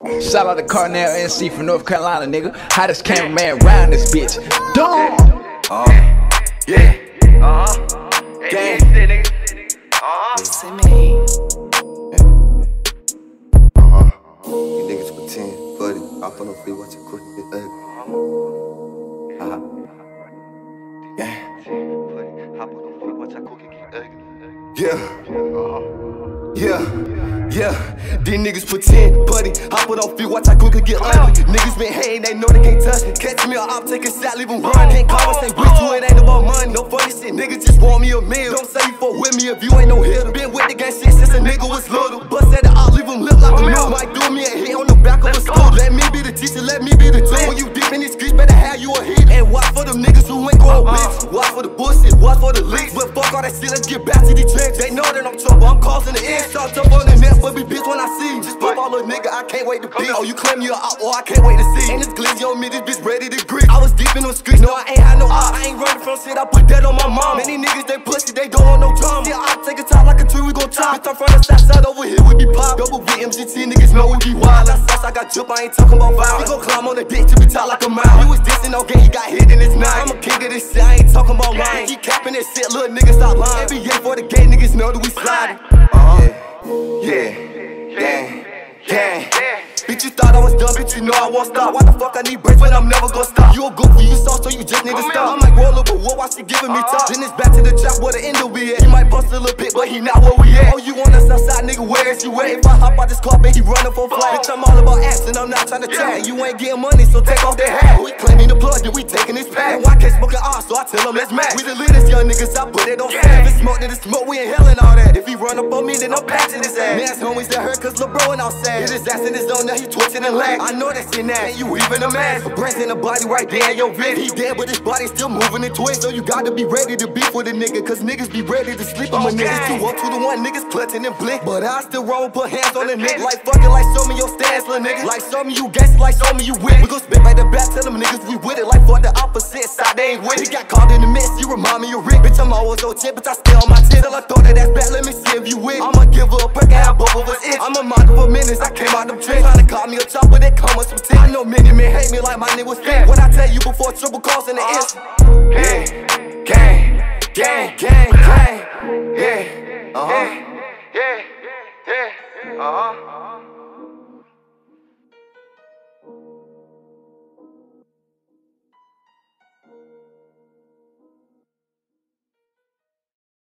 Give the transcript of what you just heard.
Shout out to Carnell NC from North Carolina, nigga. Hottest cameraman round this bitch. Dumb. Yeah. Gang. You niggas pretend, buddy. Hop on the feet, watch it quick, get ugly. Yeah. These niggas pretend, buddy. Hop on feet, watch how quick it get ugly. Niggas been hating, they know they can't touch it. Catch me or I'll take a shot, leave them run. Can't call us, ain't bitch, you ain't about money. No funny shit, niggas just want me a meal. Don't say you fuck with me if you ain't no hitter. Been with the gang shit since a nigga was little. Bust at the out, leave them lip like a new. Might do me a hit on the back of a school. Let me be the teacher, let me be the tool. When you deep in these streets, better have you a hit. And watch for them niggas who ain't gon' bitch. Watch for the bullshit, watch for the leaks. But fuck all that shit, let's get back to these tricks. They know that I'm trouble, I'm causing the end. Start up on the net, but be bitch when I see you. Just pop all little nigga, I can't wait to be. Oh, you claim you're out, or I can't wait to see. And this glizzy on me, this bitch ready to grip. I was deep in them streets, no, I ain't had no eye. I ain't running from shit, I put that on my mom. Many niggas, they pussy, they don't want no drama. Yeah, I take a top like a tree, we gon' chop. Bitch, I'm from the south side, over here we be pop. Double VMGT, niggas know we be wild. That sauce, I got drip, I ain't talking about violence. We gon' climb on the dick till we talk like a mile. You was dissing, okay, he got hit in his night. I'm a king of this shit, I ain't talking about lying. Keep capping this shit, little niggas stop lying. NBA for the gay niggas know that we sliding. Gang. Bitch, you thought I was dumb, bitch, you know I won't stop. Why the fuck I need breaks when I'm never gon' stop? You a goofy, you soft, so you just need to stop. I might roll up a wall while she giving me top. Then it's back to the trap where the end will be at. He might bust a little bit, but he not where we at. Oh, you on us outside, nigga, where is you at? If I hop out this car, bitch, he running for flight. Bitch, I'm all about action, I'm not trying to chat. You ain't getting money, so take off that hat. We claiming the plug, then we taking this pack. And why can't smoke an so I tell him let's match. We the leaders, young niggas, I put it on snap. If it's smoke, then it's smoke, we inhaling all that. If he run up on me, then I'm patching his ass. Man's homies that hurt, cause Lil' bro and outside. Hit his ass in his zone, now he twitching and lag. I know that shit now, and you even a mask. Brains in the body right there in your vid. He dead, but his body still moving and twist. So you gotta be ready to beef with a nigga, cause niggas be ready to sleep on my niggas. 2 up to the 1, niggas clutching and blink. But I still roll, put hands on the neck. Like fucking, like show me your stance, little nigga. Like show me you gangsta, like show me you with it. We gon' spit back the back, tell them niggas we with it. Like fuck the opposite side, they ain't with it. He got caught in the mess, you remind me of Rick. Bitch, I'm always on tip, but I stay on my tip. Till I thought that that's bad, let me see if you with it. I'ma give her a perk and have both of us itch. I'm a mind for minutes, I came out them tricks. Tryna call me a chopper, they come with some tips. I know many men hate me like my nigga was fat. What I tell you before triple calls in the instant. Gang. Yeah.